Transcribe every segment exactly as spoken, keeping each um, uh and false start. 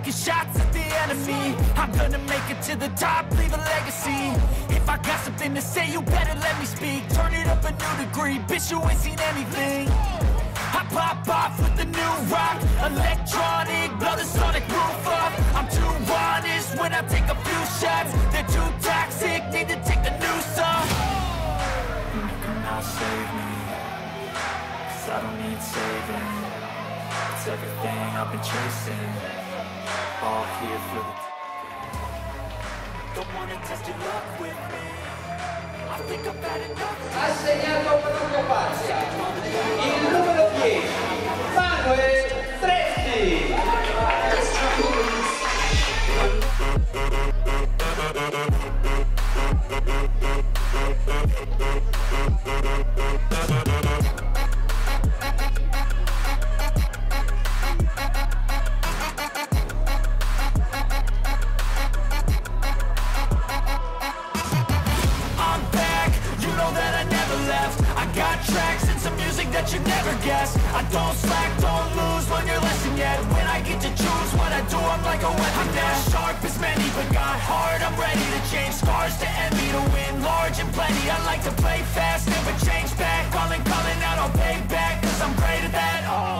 taking shots at the enemy. I'm gonna make it to the top, leave a legacy. If I got something to say, you better let me speak. Turn it up a new degree, bitch, you ain't seen anything. I pop off with the new rock, electronic, blow the sonic roof up. I'm too honest when I take a few shots. They're too toxic, need to take the noose off. You cannot save me, 'cause I don't need saving. It's everything I've been chasing, all here for the don't wanna test your luck with me. I think I've had enough. Assegnato per un pazza il numero dieci, Manuel Tretti. That you never guess. I don't slack, don't lose, learn your lesson yet. When I get to choose what I do, I'm like a weapon. I'm not sharp as many, but got heart. I'm ready to change scars to envy, to win large and plenty. I like to play fast, never change back. Calling, calling out, I'll pay back, 'cause I'm great at that. Oh,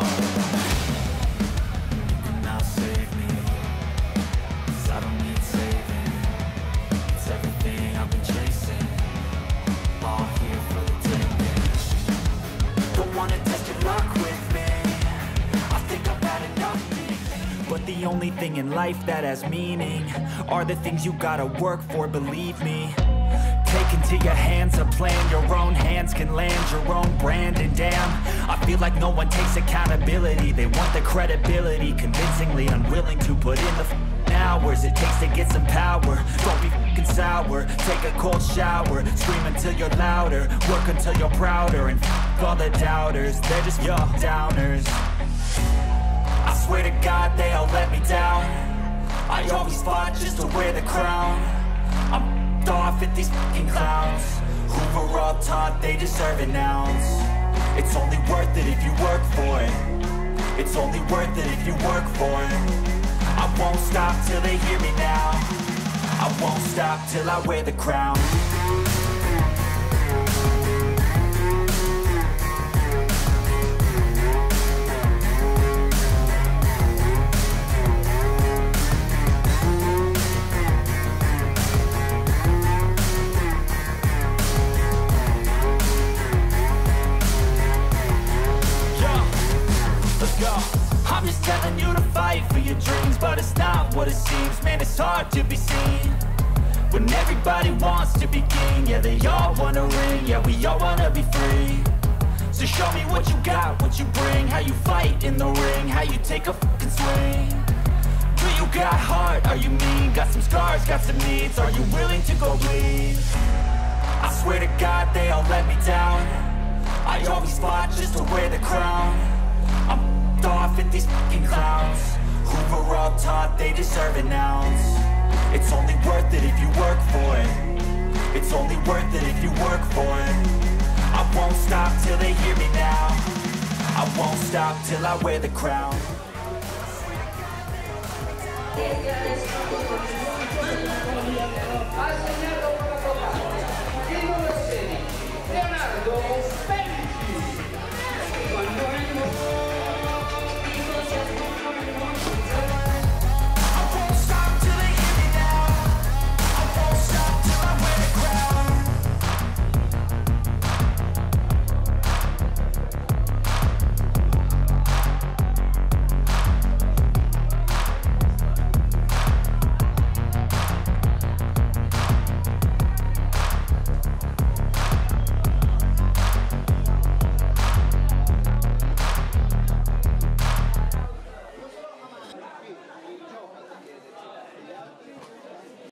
you cannot save me, 'cause I don't need saving. It's everything I've been chasing, all here for the taking. Don't wanna test your luck with me, I think I've had enough. But the only thing in life that has meaning are the things you gotta work for, believe me. Take into your hands a plan, your own hands can land your own brand. And damn, I feel like no one takes accountability. They want the credibility, convincingly unwilling to put in the hours it takes to get some power. Don't be f***ing sour, take a cold shower. Scream until you're louder, work until you're prouder. And f*** all the doubters, they're just your downers. I swear to God they all let me down. I always fought just to wear the crown. I'm f***ed off at these f***ing clowns who were all taught they deserve an ounce. It's only worth it if you work for it. It's only worth it if you work for it. I won't stop till they hear me now. I won't stop till I wear the crown. I'm just telling you to fight for your dreams, but it's not what it seems. Man, it's hard to be seen when everybody wants to be king. Yeah, they all wanna ring, yeah, we all wanna be free. So show me what you got, what you bring, how you fight in the ring, how you take a fucking swing. Do you got heart, are you mean? Got some scars, got some needs, are you willing to go bleed? I swear to God they all let me down. I always fought just to wear the crown. I'm off at these fucking clowns who were all taught they deserve an ounce. It's only worth it if you work for it. It's only worth it if you work for it. I won't stop till they hear me now. I won't stop till I wear the crown. Assegnato per la Leonardo